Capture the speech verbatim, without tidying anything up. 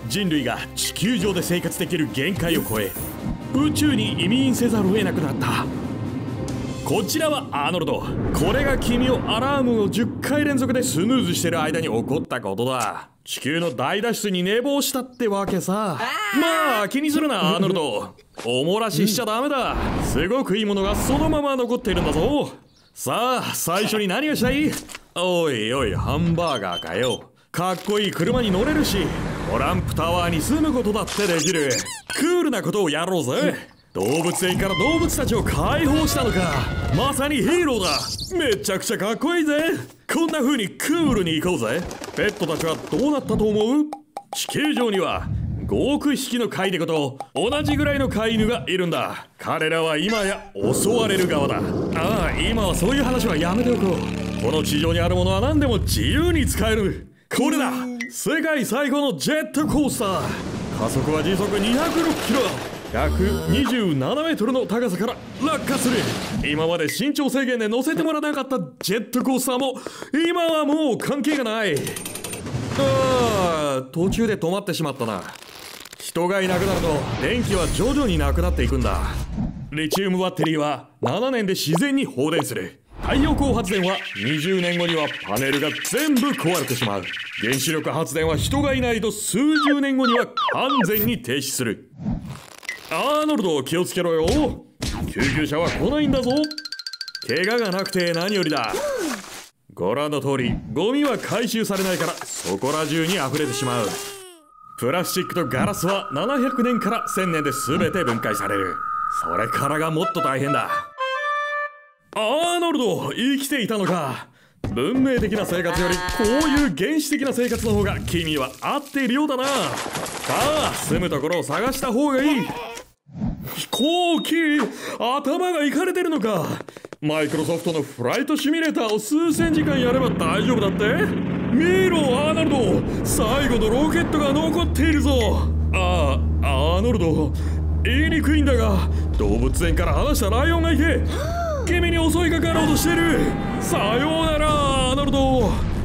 人類が地球上で生活できる限界を超え宇宙に移民せざるを得なくなった。こちらはアーノルド。これが君をアラームをじゅっかい連続でスヌーズしてる間に起こったことだ。地球の大脱出に寝坊したってわけさ。まあ気にするなアーノルド。おもらししちゃダメだ。すごくいいものがそのまま残っているんだぞ。さあ最初に何がしたい？おいおいハンバーガーかよ。かっこいい車に乗れるしトランプタワーに住むことだってできる。クールなことをやろうぜ。動物園から動物たちを解放したのか。まさにヒーローだ。めちゃくちゃかっこいいぜ。こんな風にクールに行こうぜ。ペットたちはどうなったと思う？地球上にはごおくひきの飼い猫と同じぐらいの飼い犬がいるんだ。彼らは今や襲われる側だ。ああ今はそういう話はやめておこう。この地上にあるものは何でも自由に使える。これだ、世界最高のジェットコースター。加速は時速にひゃくろっキロ、ひゃくにじゅうななメートルの高さから落下する。今まで身長制限で乗せてもらわなかったジェットコースターも今はもう関係がない。ああ途中で止まってしまったな。人がいなくなると電気は徐々になくなっていくんだ。リチウムバッテリーはななねんで自然に放電する。太陽光発電はにじゅうねんごにはパネルが全部壊れてしまう。原子力発電は人がいないと数十年後には完全に停止する。アーノルド気をつけろよ。救急車は来ないんだぞ。怪我がなくて何よりだ。ご覧の通りゴミは回収されないからそこら中に溢れてしまう。プラスチックとガラスはななひゃくねんからせんねんで全て分解される。それからがもっと大変だ。アーノルド生きていたのか。文明的な生活よりこういう原始的な生活の方が君は合っているようだな。さあ住むところを探した方がいい。飛行機頭がいかれてるのか。マイクロソフトのフライトシミュレーターを数千時間やれば大丈夫だって。見ろアーノルド、最後のロケットが残っているぞ。ああアーノルド言いにくいんだが動物園から離したライオンがいて君に襲いかかろうとしてる。さようならアーノルド。